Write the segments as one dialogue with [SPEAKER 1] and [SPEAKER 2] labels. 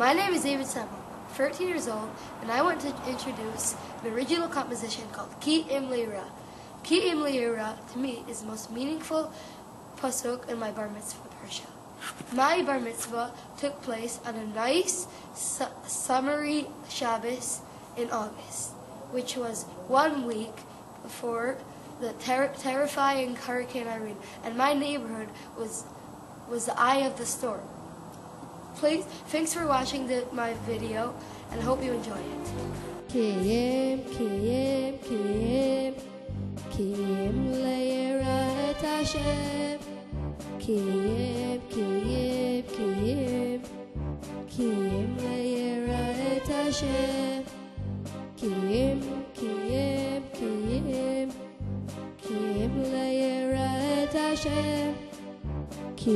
[SPEAKER 1] My name is David Samuel. I'm 13 years old, and I want to introduce an original composition called Ki Im Leira. Ki Im Leira, to me, is the most meaningful pasuk in my bar mitzvah parsha. My bar mitzvah took place on a nice, summery Shabbos in August, which was 1 week before the terrifying Hurricane Irene, and my neighborhood was the eye of the storm. Please, thanks for watching my video, and I hope you enjoy it.
[SPEAKER 2] Ki Im Leira et Hashem. Ki Im Leira et Hashem. Ki Im Leira et Hashem. Ki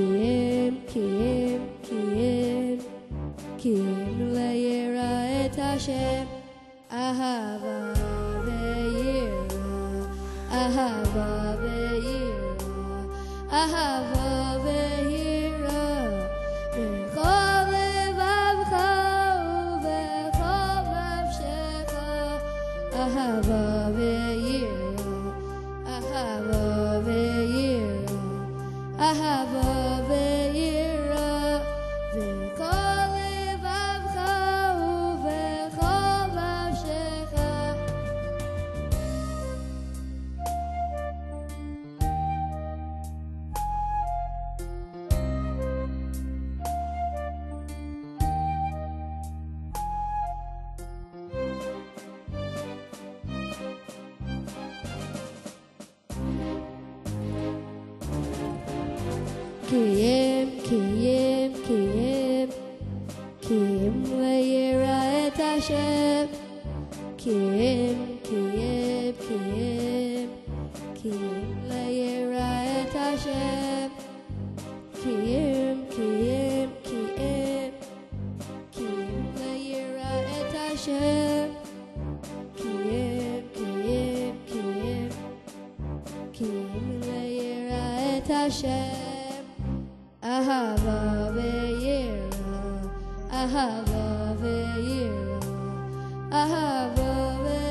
[SPEAKER 2] Im Leira et Hashem. Ahava ve'yira, Ahava ve'yira, Ahava ve'yira, B'chol levavcha u'b'chol nafshecha. Ahava ve'yira, Ahava ve'yira, Ahava ve'yira, B'chol levavcha u'b'chol nafshecha. Ki Im Leira et Hashem. Ki Im Leira et Hashem. Ki Im Leira et Hashem. Ki Im Leira et Hashem. Ahava ve'yira, Ahava ve'yira, Ahava ve'yira.